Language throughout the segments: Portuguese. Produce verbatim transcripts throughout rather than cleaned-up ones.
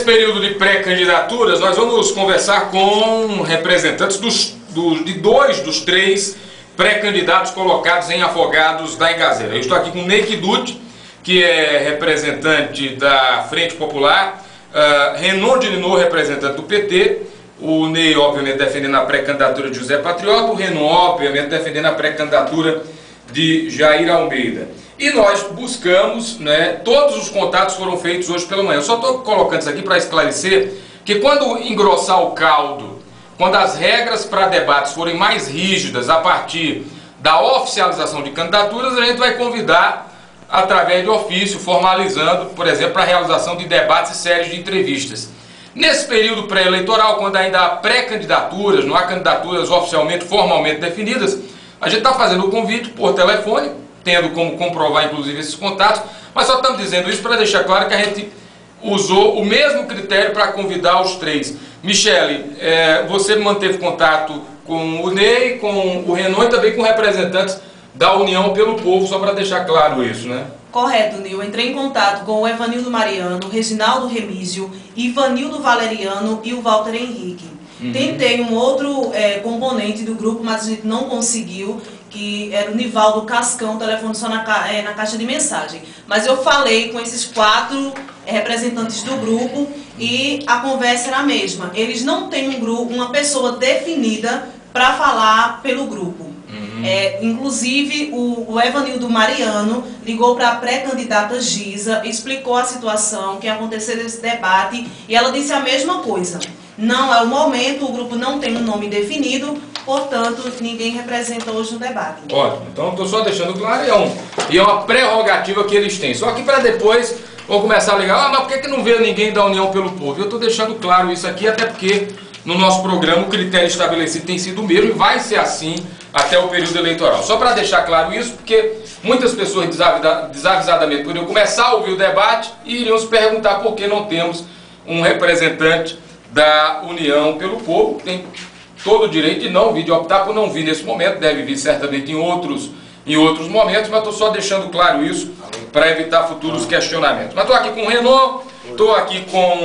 período de pré-candidaturas, nós vamos conversar com representantes dos, do, de dois dos três pré-candidatos colocados em Afogados da Engazeira. Eu estou aqui com o Ney Kiduti, que é representante da Frente Popular, uh, Renan de Linor, representante do P T, o Ney, obviamente, defendendo a pré-candidatura de José Patriota, o Renan, obviamente, defendendo a pré-candidatura de Jair Almeida. E nós buscamos, né, todos os contatos foram feitos hoje pela manhã. Eu só estou colocando isso aqui para esclarecer que quando engrossar o caldo, quando as regras para debates forem mais rígidas a partir da oficialização de candidaturas, a gente vai convidar através de ofício, formalizando, por exemplo, para a realização de debates e séries de entrevistas. Nesse período pré-eleitoral, quando ainda há pré-candidaturas, não há candidaturas oficialmente, formalmente definidas, a gente está fazendo o convite por telefone, tendo como comprovar, inclusive, esses contatos, mas só estamos dizendo isso para deixar claro que a gente usou o mesmo critério para convidar os três. Michele, é, você manteve contato com o Ney, com o Renan e também com representantes da União pelo Povo, só para deixar claro isso, né? Correto, Nil. Entrei em contato com o Evanildo Mariano, Reginaldo Remísio, Ivanildo Valeriano e o Walter Henrique. Uhum. Tentei um outro é, componente do grupo, mas a gente não conseguiu, que era o Nivaldo Cascão, telefone só na, ca é, na caixa de mensagem. Mas eu falei com esses quatro é, representantes do grupo e a conversa era a mesma. Eles não têm um grupo, uma pessoa definida para falar pelo grupo. Uhum. É, inclusive, o, o Evanildo Mariano ligou para a pré-candidata Giza, explicou a situação, que aconteceu nesse debate, e ela disse a mesma coisa. Não é o momento, o grupo não tem um nome definido, portanto, ninguém representa hoje no debate. Ótimo, então estou só deixando claro, e é, um, e é uma prerrogativa que eles têm. Só que para depois vão começar a ligar, ah, mas por que, que não veio ninguém da União pelo Povo? Eu estou deixando claro isso aqui, até porque no nosso programa o critério estabelecido tem sido o mesmo e vai ser assim até o período eleitoral. Só para deixar claro isso, porque muitas pessoas desavisadamente poderiam começar a ouvir o debate e iriam se perguntar por que não temos um representante da União pelo Povo, que tem todo o direito de não vir, de optar por não vir nesse momento, deve vir certamente em outros, em outros momentos, mas estou só deixando claro isso para evitar futuros questionamentos. Mas estou aqui com o Renan, estou aqui com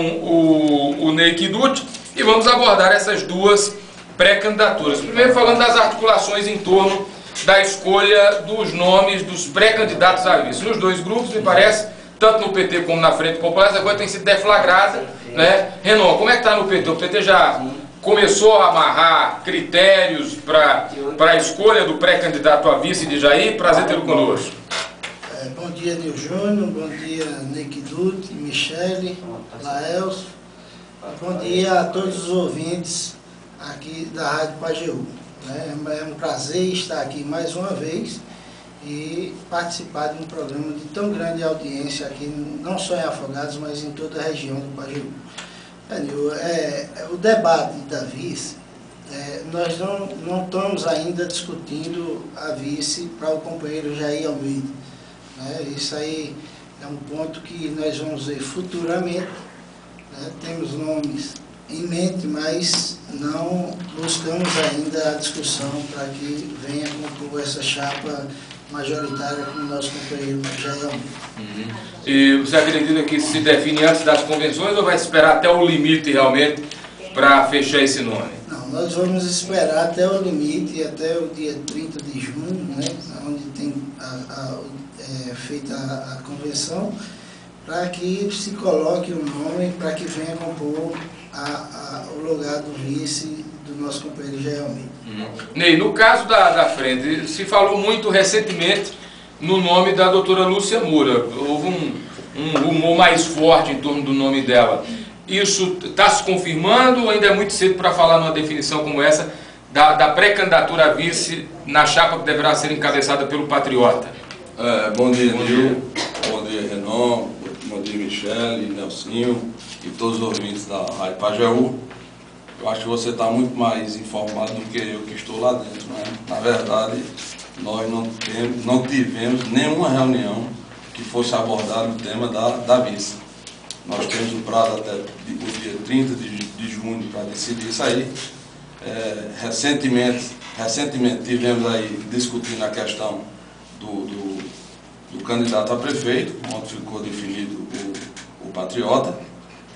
o, o Ney Kiduti e vamos abordar essas duas pré-candidaturas. Primeiro falando das articulações em torno da escolha dos nomes dos pré-candidatos a vice. Nos dois grupos, me parece, tanto no P T como na Frente Popular, essa coisa tem sido deflagrada, né? Renan, como é que está no P T? O P T já começou a amarrar critérios para a escolha do pré-candidato a vice de Jair? Prazer tê-lo conosco. É, bom dia, Nil Júnior, bom dia, Ney Kiduti, Michele, Laelso, bom dia a todos os ouvintes aqui da Rádio Pajeú. É um prazer estar aqui mais uma vez e participar de um programa de tão grande audiência aqui, não só em Afogados, mas em toda a região do Pajeú. É, é, o debate da vice, é, nós não, não estamos ainda discutindo a vice para o companheiro Jair Almeida. Né? Isso aí é um ponto que nós vamos ver futuramente. Né? Temos nomes em mente, mas não buscamos ainda a discussão para que venha compor essa chapa majoritária com o nosso companheiro Jair Almeida. Uhum. E você acredita que se define antes das convenções ou vai esperar até o limite realmente para fechar esse nome? Não, nós vamos esperar até o limite, até o dia trinta de junho, né, onde tem a, a, é, feita a, a convenção, para que se coloque um nome para que venha compor a, a, o lugar do vice do nosso companheiro Jair Almeida. Uhum. Ney, no caso da, da frente, se falou muito recentemente no nome da doutora Lúcia Moura. Houve um, um rumor mais forte em torno do nome dela. Isso está se confirmando ou ainda é muito cedo para falar numa definição como essa da, da pré-candidatura a vice na chapa que deverá ser encabeçada pelo Patriota? É, bom dia, Nil. Bom dia, Renan. Bom dia, Michele, Nelsinho e todos os ouvintes da Rádio Pajeú. Eu acho que você está muito mais informado do que eu que estou lá dentro, né? Na verdade, nós não, temos, não tivemos nenhuma reunião que fosse abordar o tema da, da vice. Nós temos um prazo até o dia trinta de junho para decidir isso aí. É, recentemente, recentemente tivemos aí discutindo a questão do, do, do candidato a prefeito, onde ficou definido o, o Patriota.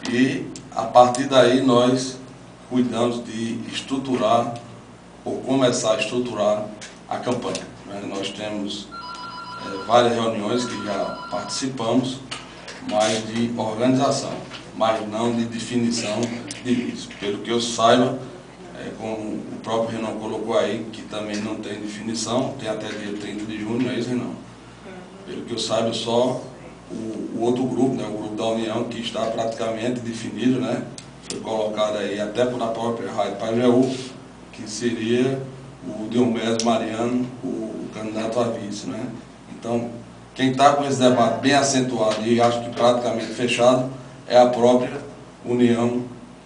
E a partir daí nós cuidamos de estruturar ou começar a estruturar a campanha, né? Nós temos é, várias reuniões que já participamos, mas de organização, mas não de definição de vídeos. Pelo que eu saiba, é, como o próprio Renan colocou aí, que também não tem definição, tem até dia trinta de junho, não é isso, Renan? Pelo que eu saiba, só o, o outro grupo, né, o grupo da União, que está praticamente definido, né, foi colocado aí até na própria Rádio Pajeú, que seria o Diomedes Mariano, o, o candidato a vice, né? Então, quem está com esse debate bem acentuado e acho que praticamente fechado é a própria União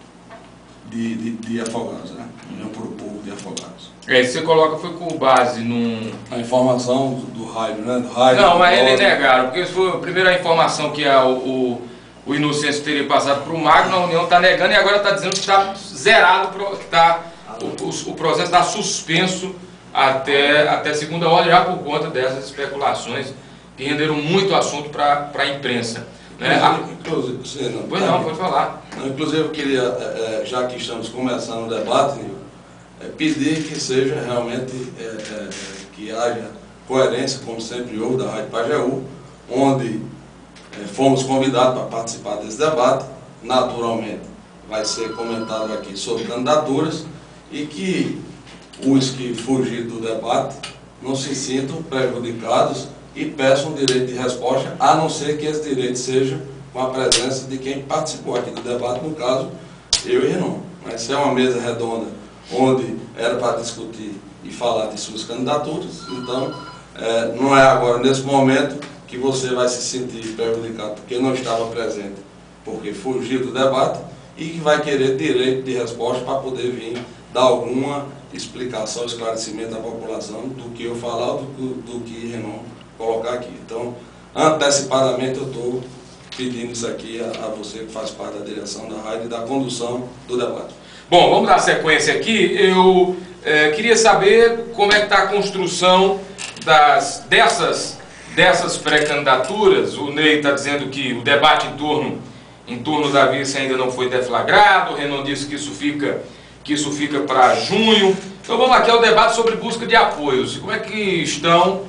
de, de, de Afogados, né? União por o Povo de Afogados. É, você coloca, foi com base num... A informação do, do rádio, né? Do rádio, Não, mas eles blog. negaram, porque isso foi a primeira informação que a, o, o Inocêncio teria passado para o Magno, a União está negando e agora está dizendo que está zerado, que tá, o, o, o processo está suspenso até, até segunda ordem, já por conta dessas especulações que renderam muito assunto para a imprensa. Né? Inclusive, inclusive, não, pois não, pode falar. Inclusive, eu queria, é, já que estamos começando o debate, é, pedir que seja realmente, é, é, que haja coerência, como sempre houve, da Rádio Pajeú, onde é, fomos convidados para participar desse debate. Naturalmente, vai ser comentado aqui sobre candidaturas e que os que fugirem do debate não se sintam prejudicados e peçam direito de resposta, a não ser que esse direito seja com a presença de quem participou aqui do debate, no caso, eu e Renan. Mas se é uma mesa redonda onde era para discutir e falar de suas candidaturas, então é, não é agora, nesse momento, que você vai se sentir prejudicado porque não estava presente, porque fugiu do debate, e que vai querer direito de resposta para poder vir dar alguma explicação, esclarecimento à população do que eu falar ou do, do que Renan colocar aqui. Então, antecipadamente eu estou pedindo isso aqui a, a você que faz parte da direção da rádio e da condução do debate. Bom, vamos dar sequência aqui. Eu é, queria saber como é que está a construção das, dessas, dessas pré-candidaturas. O Ney está dizendo que o debate em torno, em torno da vice ainda não foi deflagrado. O Renan disse que isso fica, que isso fica para junho. Então vamos aqui ao debate sobre busca de apoios. Como é que estão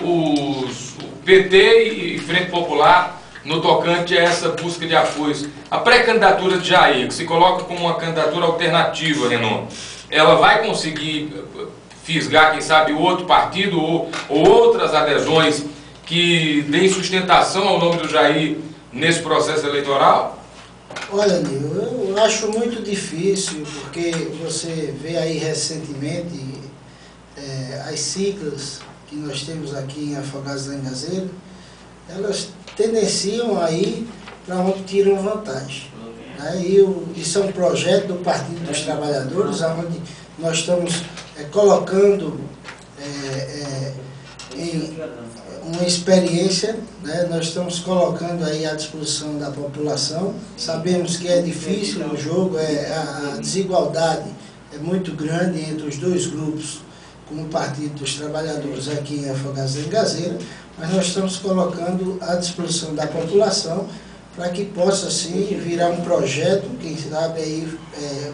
os o P T e Frente Popular no tocante a essa busca de apoios? A pré-candidatura de Jair, que se coloca como uma candidatura alternativa, Renan, ela vai conseguir fisgar, quem sabe, outro partido ou, ou outras adesões que deem sustentação ao nome do Jair nesse processo eleitoral? Olha, Nil, eu acho muito difícil, porque você vê aí recentemente é, as siglas que nós temos aqui em Afogados da Engazeira, elas tendenciam aí para onde tiram vantagem. Né? E o, isso é um projeto do Partido dos Trabalhadores, onde nós estamos é, colocando é, é, em uma experiência, né? Nós estamos colocando aí à disposição da população. Sabemos que é difícil o jogo, é, a, a desigualdade é muito grande entre os dois grupos, como o Partido dos Trabalhadores aqui em Afogados da Engazeira, mas nós estamos colocando à disposição da população para que possa, sim, virar um projeto, quem sabe aí, é,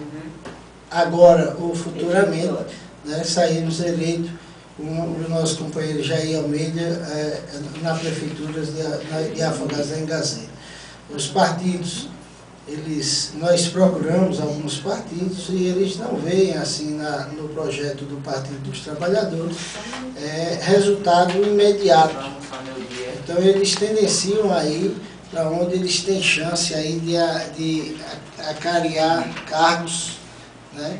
agora ou futuramente, né, sairmos eleitos com o nosso companheiro Jair Almeida é, na Prefeitura de, de Afogados da Engazeira. Os partidos, eles, nós procuramos alguns partidos e eles não veem assim na, no projeto do Partido dos Trabalhadores é, resultado imediato. Então eles tendenciam aí para onde eles têm chance aí de, de acariar cargos, né?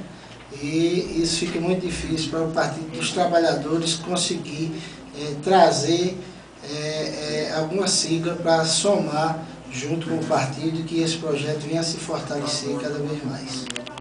E isso fica muito difícil para o Partido dos Trabalhadores conseguir é, trazer é, é, alguma sigla para somar junto com o partido, que esse projeto venha se fortalecer cada vez mais.